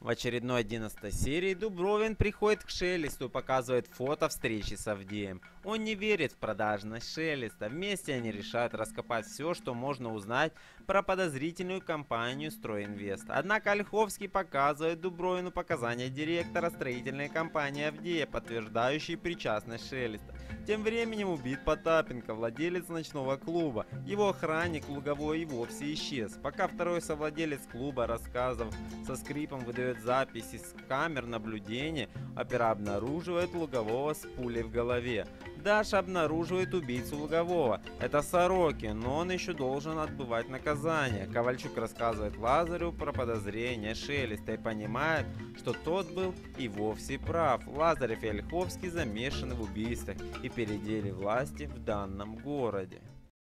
В очередной 11 серии Дубровин приходит к Шелесту и показывает фото встречи с Авдеем. Он не верит в продажность Шелеста. Вместе они решают раскопать все, что можно узнать про подозрительную компанию «Стройинвест». Однако Ольховский показывает Дубровину показания директора строительной компании Авдея, подтверждающие причастность Шелеста. Тем временем убит Потапенко, владелец ночного клуба. Его охранник Луговой и вовсе исчез. Пока второй совладелец клуба рассказов со скрипом выдает записи с камер наблюдения, опера обнаруживает Лугового с пулей в голове. Даша обнаруживает убийцу Лугового. Это Сорокин, но он еще должен отбывать наказание. Ковальчук рассказывает Лазареву про подозрения Шелеста и понимает, что тот был и вовсе прав. Лазарев и Ольховский замешаны в убийствах и переделе власти в данном городе.